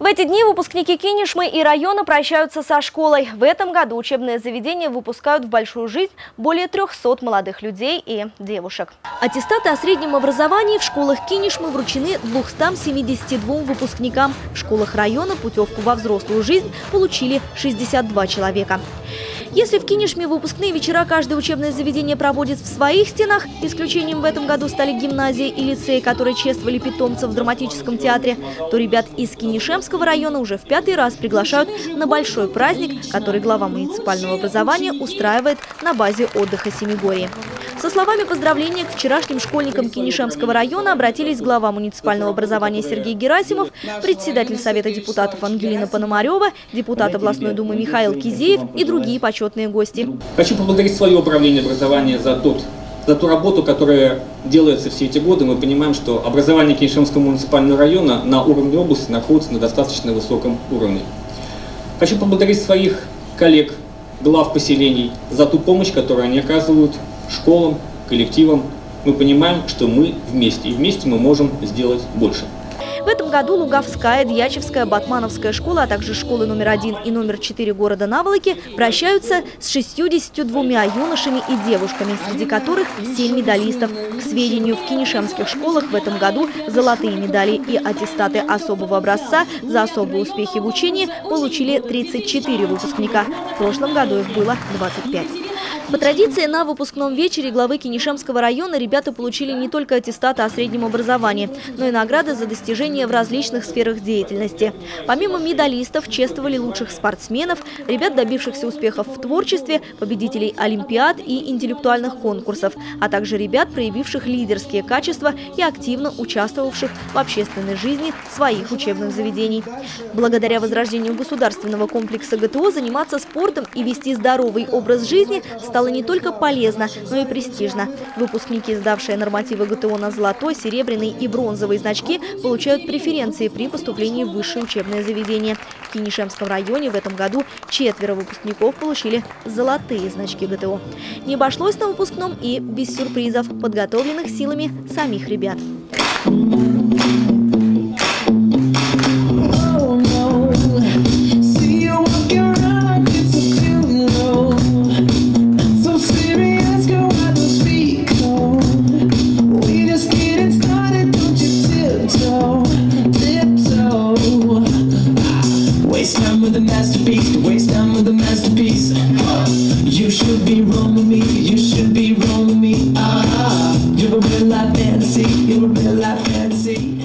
В эти дни выпускники Кинешмы и района прощаются со школой. В этом году учебные заведения выпускают в большую жизнь более 300 молодых людей и девушек. Аттестаты о среднем образовании в школах Кинешмы вручены 272 выпускникам. В школах района путевку во взрослую жизнь получили 62 человека. Если в Кинешме выпускные вечера каждое учебное заведение проводит в своих стенах, исключением в этом году стали гимназии и лицеи, которые чествовали питомцев в драматическом театре, то ребят из Кинешемского района уже в 5-й раз приглашают на большой праздник, который глава муниципального образования устраивает на базе отдыха Семигорье. Со словами поздравления к вчерашним школьникам Кинешемского района обратились глава муниципального образования Сергей Герасимов, председатель Совета депутатов Ангелина Пономарева, депутат областной думы Михаил Кизеев и другие почетные гости. Хочу поблагодарить свое управление образования за ту работу, которая делается все эти годы. Мы понимаем, что образование Кинешемского муниципального района на уровне области находится на достаточно высоком уровне. Хочу поблагодарить своих коллег, глав поселений, за ту помощь, которую они оказывают школам, коллективам. Мы понимаем, что мы вместе, и вместе мы можем сделать больше. В этом году Луговская, Дьячевская, Батмановская школа, а также школы номер 1 и номер 4 города Наволоки прощаются с 62 юношами и девушками, среди которых 7 медалистов. К сведению, в кинешемских школах в этом году золотые медали и аттестаты особого образца за особые успехи в учении получили 34 выпускника. В прошлом году их было 25. По традиции, на выпускном вечере главы Кинешемского района ребята получили не только аттестаты о среднем образовании, но и награды за достижения в различных сферах деятельности. Помимо медалистов, чествовали лучших спортсменов, ребят, добившихся успехов в творчестве, победителей олимпиад и интеллектуальных конкурсов, а также ребят, проявивших лидерские качества и активно участвовавших в общественной жизни своих учебных заведений. Благодаря возрождению государственного комплекса ГТО заниматься спортом и вести здоровый образ жизни стало не только полезно, но и престижно. Выпускники, сдавшие нормативы ГТО на золотой, серебряный и бронзовый значки, получают преференции при поступлении в высшее учебное заведение. В Кинешемском районе в этом году 4 выпускников получили золотые значки ГТО. Не обошлось на выпускном и без сюрпризов, подготовленных силами самих ребят. Waste time with a masterpiece, to waste time with a masterpiece. You should be rolling me, you should be rolling me. You're a real life fantasy, you're a real life fantasy.